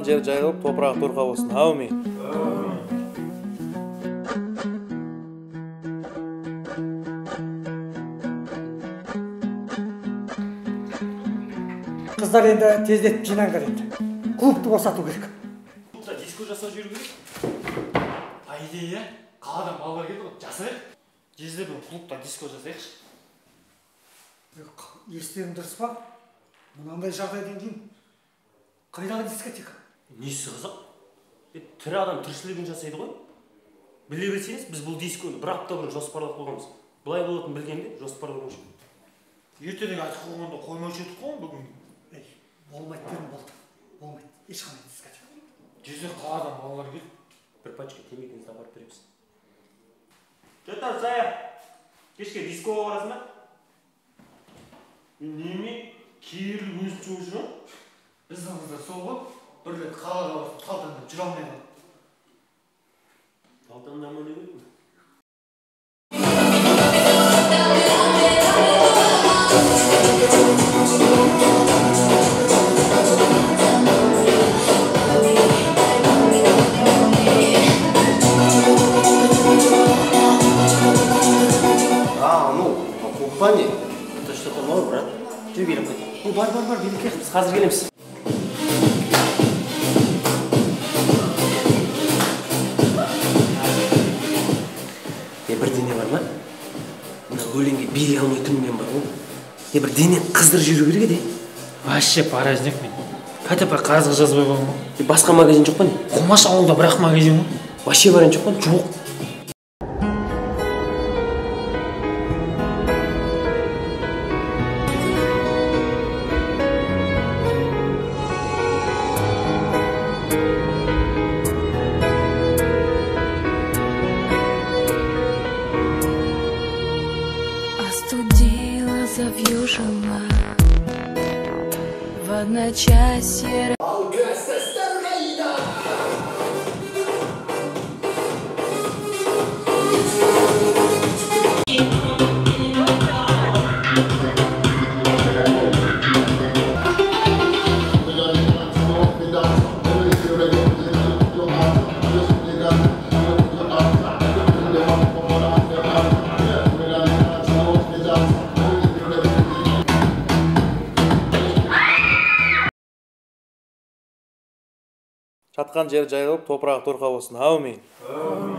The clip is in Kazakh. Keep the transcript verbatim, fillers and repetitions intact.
Жатқан жер жайылып, топырағы торқа болсын. Әумин. Қыздар енді тездетіп жинаңдар енді. Клубты босату керек. Клубта диско жасап жүру керек. По идее, қаладан балалар келді ғой, жасайық. Жезде бір клубта диско жасайықшы. Естерің дұрыс па? Мынандай жағдайдан кейін қайдағы дискотека? Несі қызық? Тірі адам тіршілігін жасайды ғой. Біле білсеңіз, біз бұл дисконы бір апта бұрын жоспарлап қойғанбыз. Бұлай болатынын білгенде жоспарлап қойғанбыз. Ертеден айтып қойғанда қоймаушы едік қой бүгін. Ей, болмайды дедім болды. Болмайды. Ешқандай дискотека. Жезде қаладан балалар келді. Бір пачка темекіңізді апарып береміз. Жотар, Сая, кешке дискоға барасың ба? Неме? Кейірлік өзі жоқ жүр. Біздің қыздар сол ғой, бір рет қалаға барып талтаңдап жүре алмай қалды. Талтаңдама не керек? А, ну, компания. Это что-то новое, брат. Жүр келіп қойды. Бар, бар, бар, билікке. Біз қазір келеміз. Е, бір дене бар ма? Мына өлеңге билей алмай түрмен бар ғой. Е, бір дене қыздыр жүру керек еді. Вообще паразник мен. Хотя бы қарызға жазбай қойған ғой. Е, басқа магазин жоқ па не? Құмаш ауылда бірақ магазин ғой. Вообще баран жоқ па? Жоқ. Остудила, завьюжила в одночасье. Жатқан жер жайылып, топырағы торқа болсын. Әумин.